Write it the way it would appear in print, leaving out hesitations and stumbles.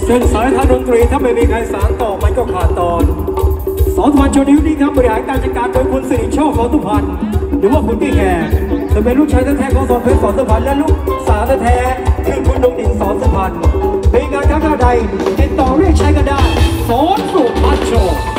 เส้นสายทางดนตรีถ้าไม่มีใครสานต่อมันก็ขาดตอนสอนทุพันธ์โชว์นิ้วนี้ครับบริหารการจัดการโดยคุณสิริโชคสอนทุพันธ์หรือว่าคุณพี่แขกจะเป็นลูกชายแท้ๆของสอนเพชรสอนทุพันธ์และลูกสาวแท้ๆคือคุณดงดินสอนทุพันธ์มีงานข้างหน้าใดติดต่อเรียกใช้กันได้สอนสุพันธ์โชว์